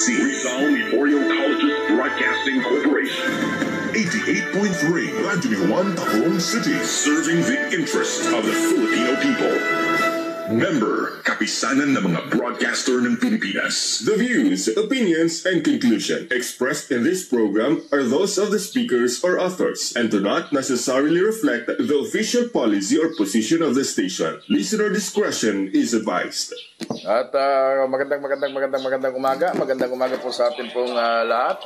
Rizal Memorial Colleges Broadcasting Corporation. 88.3 Anthony 1 Taong City. Serving the interests of the Filipino people. Member, Kapisanan ng mga broadcaster ng Pilipinas. The views, opinions, and conclusion expressed in this program are those of the speakers or authors and do not necessarily reflect the official policy or position of the station. Listener discretion is advised. At magandang umaga. Magandang umaga po sa atin pong lahat.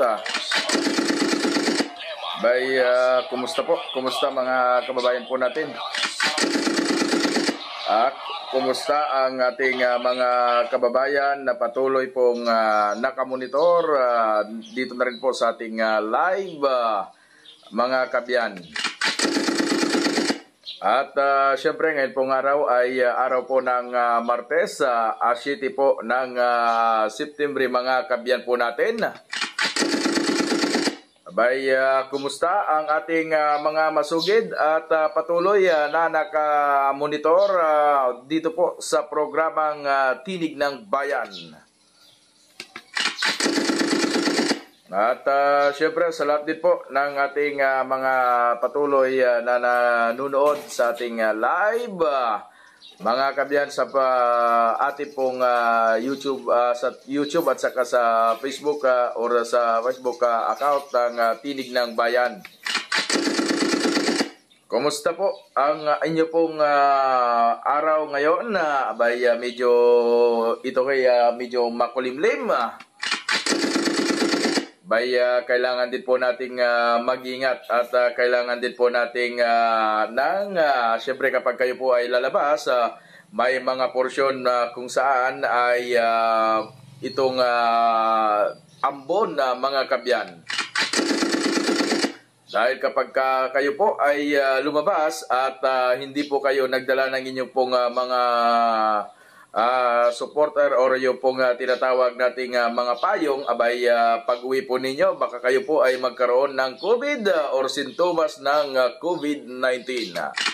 Kumusta po? Kumusta mga kababayan po natin? Kumusta ang ating mga kababayan na patuloy pong nakamonitor dito na rin po sa ating live mga kabyan. At syempre ngayon pong araw ay araw po ng Martes, 7 po ng September mga kabyan po natin. Kumusta ang ating mga masugid at patuloy na nakamonitor dito po sa programang Tinig ng Bayan. At syempre sa lahat din po ng ating mga patuloy na nanonood sa ating live, mga kabyan sa ating pong YouTube at saka sa Facebook or sa Facebook account ng Tinig ng Bayan. Kumusta po ang inyo pong araw ngayon? Medyo makulimlim. Kailangan din po nating mag-ingat at kailangan din po nating syempre kapag kayo po ay lalabas, may mga porsyon kung saan ay itong ambon na mga kabyan. Dahil kapag kayo po ay lumabas at hindi po kayo nagdala ng inyong pong mga supporter or yung pong tinatawag nating mga payong, pag-uwi po ninyo, baka kayo po ay magkaroon ng COVID or sintomas ng COVID-19.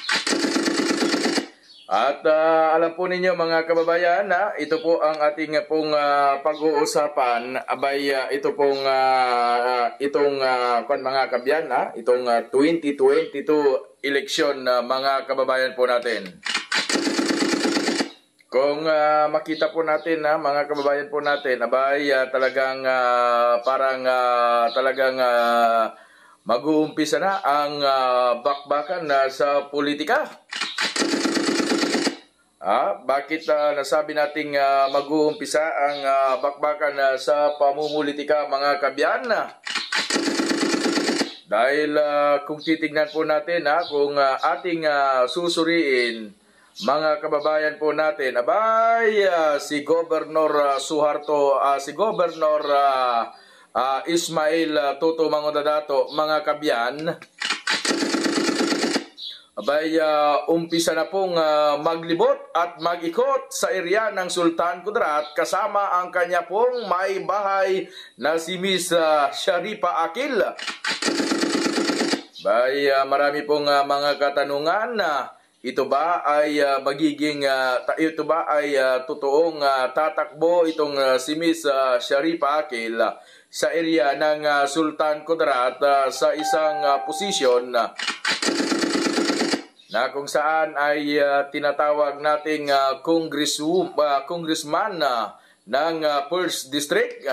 At alam po ninyo mga kababayan, ito po ang ating pong pag-uusapan, ito pong mga kabyan, itong 2022 election mga kababayan po natin. Kung makita po natin mga kababayan po natin, talagang mag-uumpisa na ang bakbakan sa politika. Bakit nasabi nating mag-uumpisa ang bakbakan sa pamumulitika mga kabyan? Dahil kung titignan po natin, kung ating susuriin, mga kababayan po natin, si Governor Suharto, si Governor Ismail Toto Mangudadato, mga kabyan, umpisa na pong maglibot at mag-ikot sa area ng Sultan Kudarat kasama ang kanya pong may bahay na si Miss Sharifa Akil. Marami pong mga katanungan na ito ba ay totoong tatakbo itong si Miss Sharifa Akil sa area ng Sultan Kudarat sa isang posisyon na kung saan ay tinatawag nating congressman ng 1st District.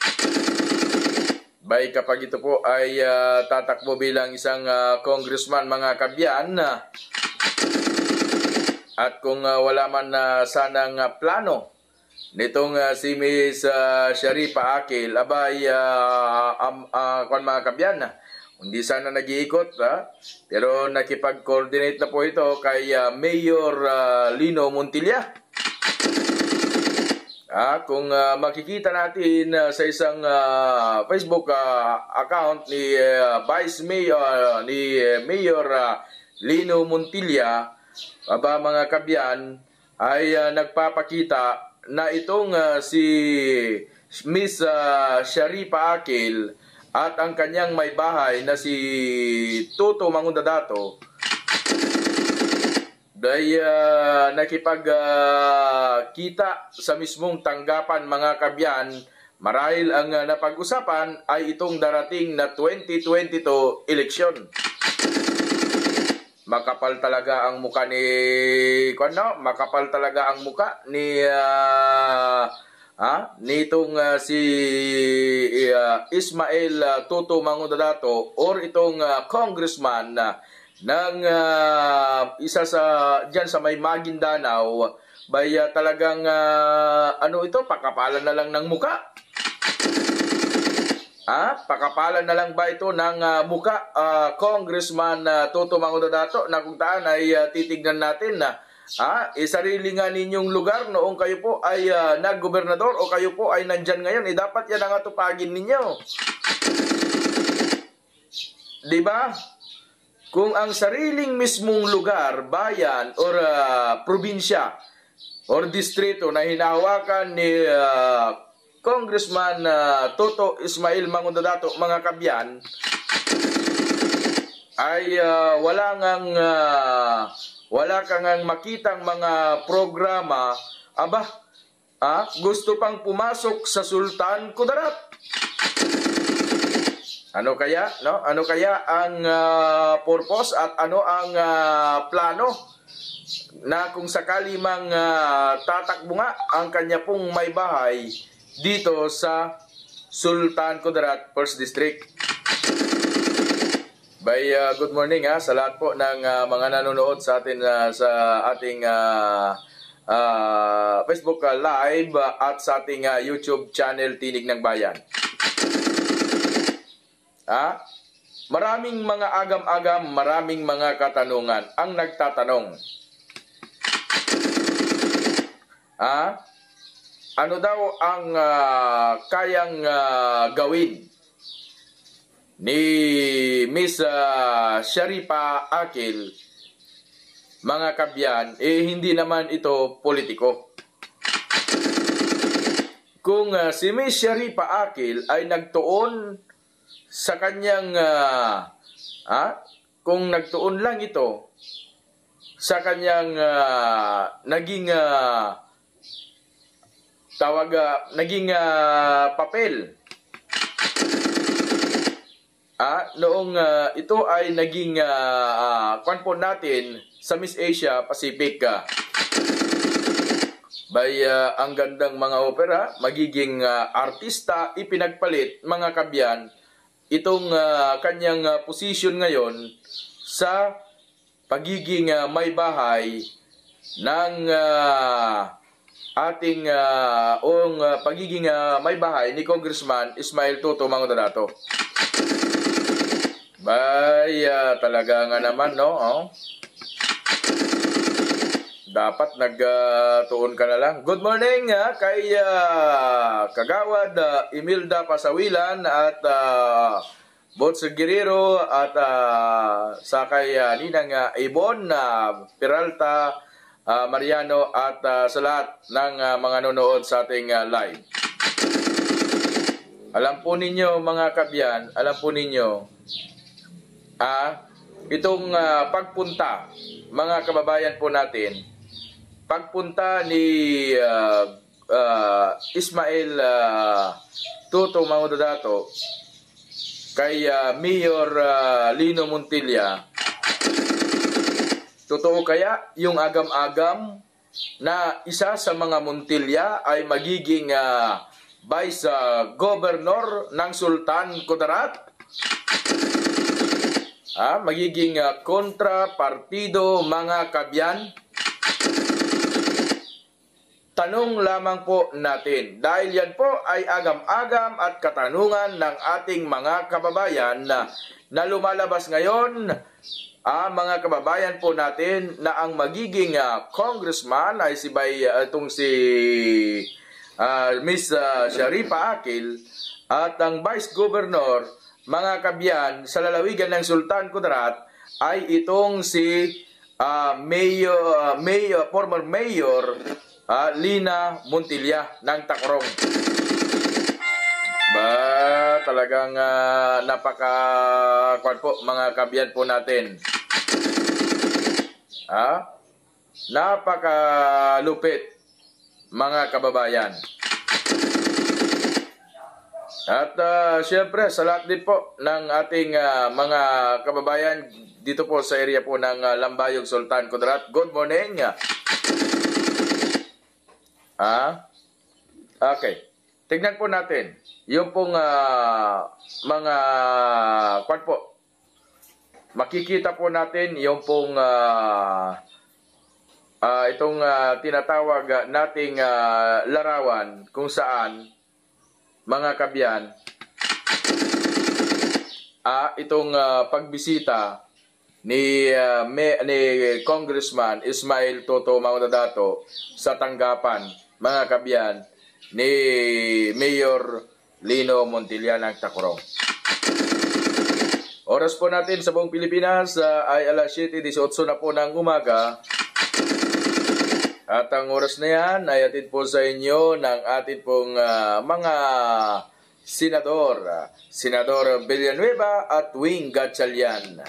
Kapag ito po ay tatakbo bilang isang congressman mga kabyan, at kung wala man sanang plano nitong si Miss Sharifa Akil, mga kabyan, hindi sana nag-iikot, pero nakipag-coordinate na po ito kay Mayor Lino Montilla. Kung makikita natin sa isang Facebook account ni Vice Mayor Lino Montilla, mga kabyan, ay nagpapakita na itong si Miss Sharifa Akil at ang kanyang may bahay na si Toto Mangudadato nakipagkita sa mismong tanggapan mga kabyan Marahil ang napag-usapan ay itong darating na 2022 eleksyon. Makapal talaga ang muka ni makapal talaga ang muka ni nitong si Ismael Toto Mangudadato or itong congressman ng isa sa diyan sa may Maguindanao, talagang pakapalan na lang ng muka. Pakapalan na lang ba ito ng muka, Congressman Toto Mangudadato, na kung taan ay titignan natin na sarili nga ninyong lugar noong kayo po ay naggobernador o kayo po ay nandyan ngayon, dapat yan ang atupagin ninyo. Diba? Kung ang sariling mismong lugar, bayan or probinsya or distrito na hinahawakan ni Congressman Toto Ismael Mangudadato, mga kabyan, ay wala kang makitang mga programa, gusto pang pumasok sa Sultan Kudarat. Ano kaya, no? Ano kaya ang purpose at ano ang plano na kung sakali mang tatakbo nga ang kanya pong may bahay dito sa Sultan Kudarat First District? Good morning sa lahat po ng mga nanonood sa atin sa ating Facebook Live at sa ating YouTube channel Tinig ng Bayan. Maraming mga agam-agam, maraming mga katanungan ang nagtatanong. Ano daw ang kayang gawin ni Miss Sharifa Akil, mga kabyan? Hindi naman ito politiko. Kung si Miss Sharifa Akil ay nagtuon sa kanyang kung nagtuon lang ito sa kanyang naging papel noong ito ay naging kwanpo natin sa Miss Asia Pacific. Ang gandang mga opera, magiging artista, ipinagpalit, mga kabyan, itong kanyang position ngayon sa pagiging may bahay ng ating pagiging may bahay ni Congressman Ismael Toto Mangudadato. Talaga nga naman, no? Dapat nagtuon ka na lang. Good morning kay Kagawad Imelda Pasawilan at Bots Guerrero at sa kay Ninang Ibon Peralta Mariano at sa lahat ng mga nanonood sa ating live. Alam po ninyo, mga kabyan, alam po ninyo, itong pagpunta, mga kababayan po natin, pagpunta ni Ismael Toto Mangudadato kay Mayor Lino Montilla, totoo kaya yung agam-agam na isa sa mga Montilla ay magiging Vice Governor ng Sultan Kudarat? Magiging kontra-partido, mga kabyan? Tanong lamang po natin, dahil yan po ay agam-agam at katanungan ng ating mga kababayan na lumalabas ngayon, mga kababayan po natin, na ang magiging congressman ay si Miss Sharifa Akil at ang Vice Governor, mga kabyan, sa lalawigan ng Sultan Kudarat ay itong si former Mayor Lina Montilla ng Tacloban. Talagang napaka-kwan po, mga kabyan po natin. Napaka-lupit, mga kababayan. At siyempre, sa lahat din po ng ating mga kababayan dito po sa area po ng Lambayog, Sultan Kudarat, good morning. Okay. Tignan po natin yung pong mga kwan po. Makikita po natin yung pong itong tinatawag nating larawan kung saan mga kabyan, itong pagbisita ni Congressman Ismail Toto Maunodato sa tanggapan, mga kabyan, ni Mayor Lino Montilla ng Tacurong. Oras po natin sa buong Pilipinas ay alas 7:18 na po ng umaga. At ang oras na yan ay atid po sa inyo ng atin pong mga senador. Senador Villanueva at Wing Gatchalian.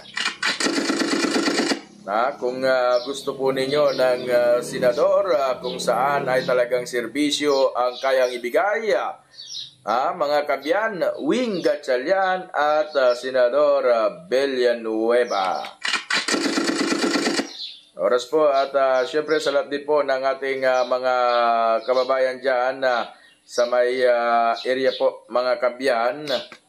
Kung gusto po ninyo ng senador kung saan ay talagang serbisyo ang kayang ibigay, mga kabyan, Wing Gatchalian at Senador Villanueva. Oras po at syempre sa lahat din po ng ating mga kababayan dyan sa may area po, mga kabyan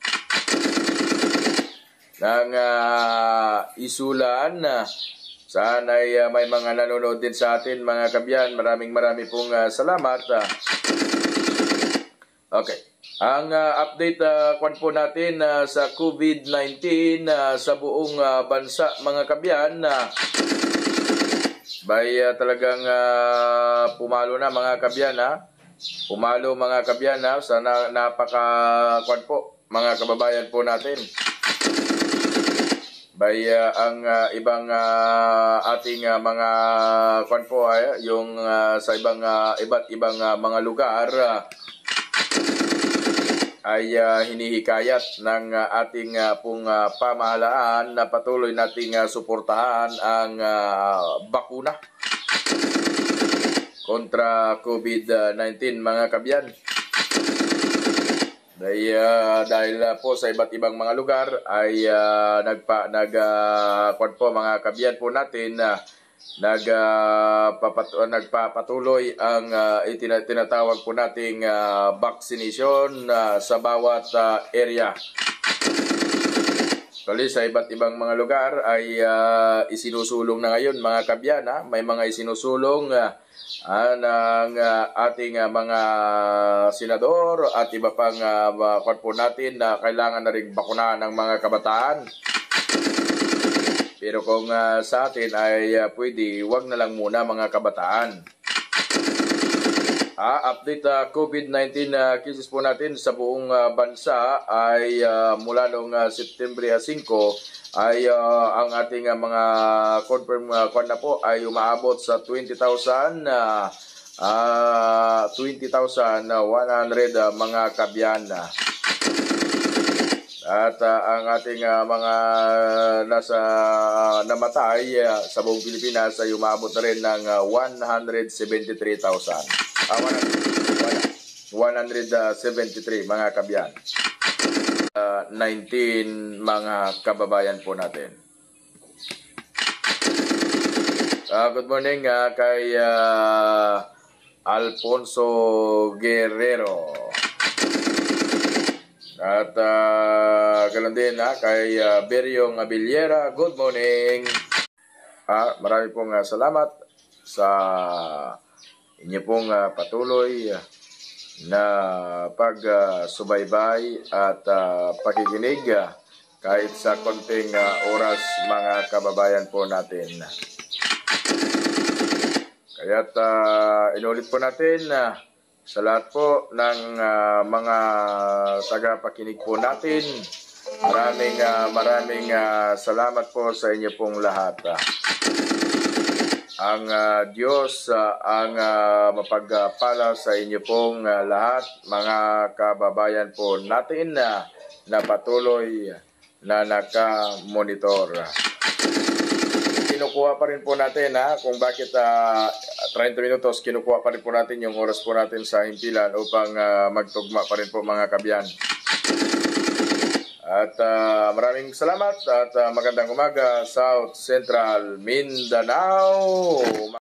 ng Isulan. Sana ay may mga nanonood din sa atin, mga kabyan. Maraming pong salamat. Okay. Ang update kwan po natin sa COVID-19 sa buong bansa, mga kabyan. Talagang pumalo na, mga kabyan, Pumalo, mga kabyan, sa napaka-kwan po, mga kababayan po natin. Ang ibang ating mga kwan po yung sa iba't ibang mga lugar ay hinihikayat ng ating pong pamahalaan na patuloy nating suportahan ang bakuna kontra COVID-19, mga kabyan. Dahil po sa iba't ibang mga lugar ay kwan po, mga kabyan po natin, nagpapatuloy ang tinatawag po nating vaccination sa bawat area. Kali sa iba't ibang mga lugar ay isinusulong na ngayon, mga kabyan, may mga isinusulong ng ating mga senador at iba pang kwan po natin na kailangan na rin bakunahan ng mga kabataan. Pero kung sa atin ay pwede, wag na lang muna, mga kabataan. Update COVID-19 cases po natin sa buong bansa ay mula noong September 5 ay ang ating mga confirm kwan na po ay umaabot sa 20,100 mga kabyan. At ang ating mga namatay sa buong Pilipinas ay umabot na rin ng 173,000. 173 mga kabyan. 19 mga kababayan po natin. Good morning kay Alfonso Guerrero. At ganoon din kay Beryong Abiliera, good morning. Marami pong salamat sa inyo pong patuloy na pagsubaybay at pakikinig kahit sa konting oras, mga kababayan po natin. Kaya't inulit po natin sa lahat po ng mga tagapakinig po natin, maraming salamat po sa inyo pong lahat. Ang Diyos ang mapagpala sa inyo pong lahat, mga kababayan po natin na patuloy na nakamonitor. Kinukuha pa rin po natin kung bakit 30 minutos, kinukuha pa rin po natin yung oras po natin sa himpilan upang magtugma pa rin po, mga kabyan. At maraming salamat at magandang umaga, South Central Mindanao.